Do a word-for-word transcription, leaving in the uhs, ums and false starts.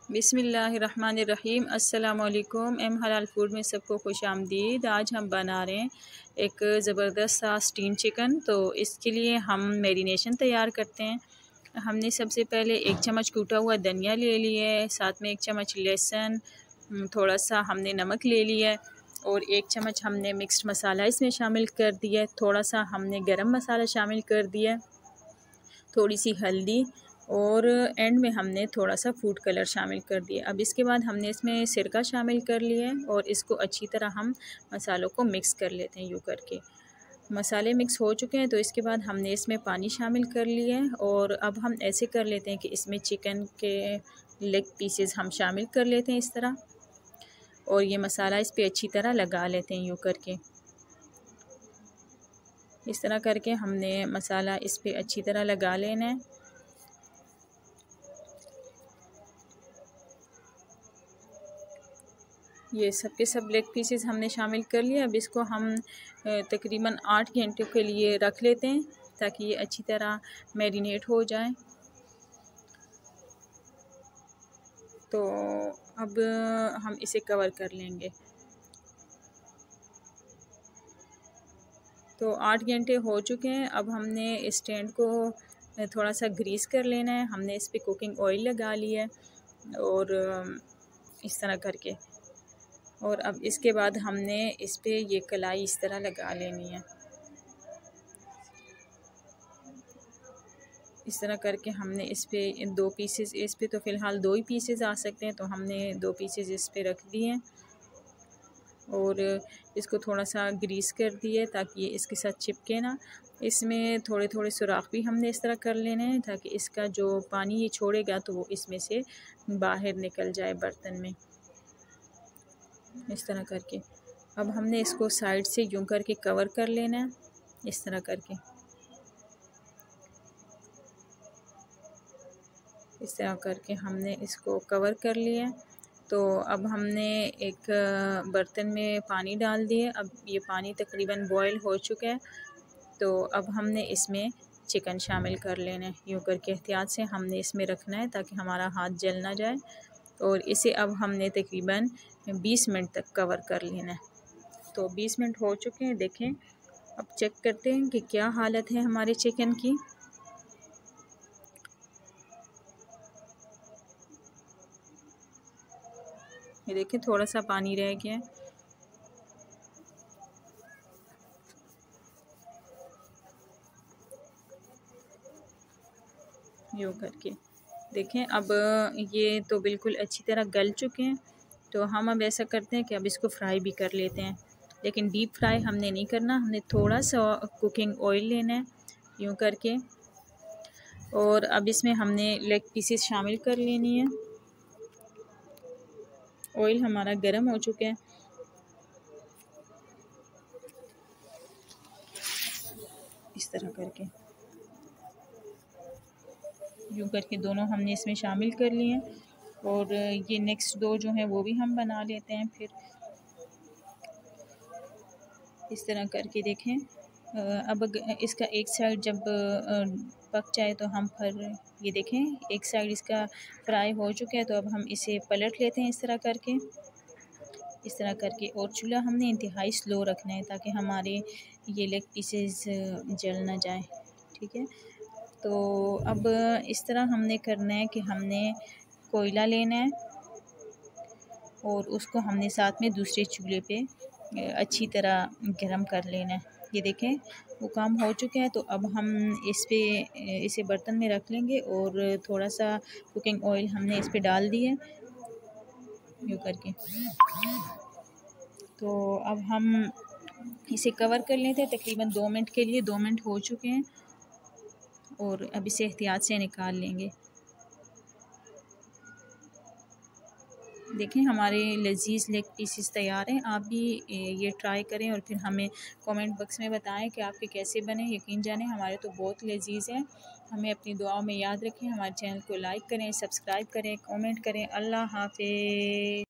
बिस्मिल्लाहिर्रहमानिर्रहीम। अस्सलाम वालेकुम। एम हलाल फूड में सबको खुश आमदीद। आज हम बना रहे हैं एक ज़बरदस्त सा स्टीम चिकन। तो इसके लिए हम मैरिनेशन तैयार करते हैं। हमने सबसे पहले एक चम्मच कूटा हुआ धनिया ले लिया है, साथ में एक चम्मच लहसुन, थोड़ा सा हमने नमक ले लिया है और एक चम्मच हमने मिक्स्ड मसाला इसमें शामिल कर दिया है। थोड़ा सा हमने गरम मसाला शामिल कर दिया है, थोड़ी सी हल्दी और एंड में हमने थोड़ा सा फूड कलर शामिल कर दिया। अब इसके बाद हमने इसमें सिरका शामिल कर लिया है और इसको अच्छी तरह हम मसालों को मिक्स कर लेते हैं। यूँ करके मसाले मिक्स हो चुके हैं तो इसके बाद हमने इसमें पानी शामिल कर लिया है और अब हम ऐसे कर लेते हैं कि इसमें चिकन के लेग पीसेस हम शामिल कर लेते हैं इस तरह, और ये मसाला इस पर अच्छी तरह लगा लेते हैं। यूँ करके इस तरह करके हमने मसाला इस पर अच्छी तरह लगा लेना है। ये सब के सब लेग पीसेस हमने शामिल कर लिया। अब इसको हम तकरीबन आठ घंटे के लिए रख लेते हैं ताकि ये अच्छी तरह मैरिनेट हो जाए। तो अब हम इसे कवर कर लेंगे। तो आठ घंटे हो चुके हैं। अब हमने स्टैंड को थोड़ा सा ग्रीस कर लेना है। हमने इस पर कुकिंग ऑयल लगा लिया है और इस तरह करके, और अब इसके बाद हमने इस पर ये कलाई इस तरह लगा लेनी है। इस तरह करके हमने इस पे दो पीसेस, इस पे तो फ़िलहाल दो ही पीसेस आ सकते हैं, तो हमने दो पीसेस इस पे रख दिए हैं और इसको थोड़ा सा ग्रीस कर दिए ताकि ये इसके साथ चिपके ना। इसमें थोड़े थोड़े सुराख भी हमने इस तरह कर लेने हैं ताकि इसका जो पानी ये छोड़ेगा तो वो इसमें से बाहर निकल जाए बर्तन में, इस तरह करके। अब हमने इसको साइड से यूँ करके कवर कर लेना है, इस तरह करके इस तरह करके हमने इसको कवर कर लिया। तो अब हमने एक बर्तन में पानी डाल दिए। अब ये पानी तकरीबन बॉयल हो चुका है, तो अब हमने इसमें चिकन शामिल कर लेना है। यूँ करके एहतियात से हमने इसमें रखना है ताकि हमारा हाथ जल ना जाए, और इसे अब हमने तकरीबन बीस मिनट तक कवर कर लेना है। तो बीस मिनट हो चुके हैं, देखें। अब चेक करते हैं कि क्या हालत है हमारे चिकन की। ये देखिए थोड़ा सा पानी रह गया है। यूँ करके देखें, अब ये तो बिल्कुल अच्छी तरह गल चुके हैं। तो हम अब ऐसा करते हैं कि अब इसको फ्राई भी कर लेते हैं, लेकिन डीप फ्राई हमने नहीं करना। हमने थोड़ा सा कुकिंग ऑयल लेना है यूँ करके, और अब इसमें हमने लेग पीसेस शामिल कर लेनी है। ऑयल हमारा गर्म हो चुका है। इस तरह करके यूँ करके दोनों हमने इसमें शामिल कर लिए हैं, और ये नेक्स्ट दो जो हैं वो भी हम बना लेते हैं फिर। इस तरह करके देखें। अब इसका एक साइड जब पक जाए तो हम फिर ये देखें एक साइड इसका फ्राई हो चुका है, तो अब हम इसे पलट लेते हैं इस तरह करके इस तरह करके और चूल्हा हमने इंतहाई स्लो रखना है ताकि हमारे ये लेग पीसेस जल ना जाए, ठीक है। तो अब इस तरह हमने करना है कि हमने कोयला लेना है और उसको हमने साथ में दूसरे चूल्हे पे अच्छी तरह गरम कर लेना है। ये देखें वो काम हो चुका है। तो अब हम इस पे इसे बर्तन में रख लेंगे और थोड़ा सा कुकिंग ऑयल हमने इस पे डाल दिया यूँ करके। तो अब हम इसे कवर कर लेते हैं तकरीबन दो मिनट के लिए। दो मिनट हो चुके हैं और अब इसे एहतियात से निकाल लेंगे। देखें हमारे लजीज लेग पीसेस तैयार हैं। आप भी ये ट्राई करें और फिर हमें कमेंट बॉक्स में बताएं कि आपके कैसे बने। यकीन जाने हमारे तो बहुत लजीज हैं। हमें अपनी दुआओं में याद रखें। हमारे चैनल को लाइक करें, सब्सक्राइब करें, कमेंट करें। अल्लाह हाफ़िज़।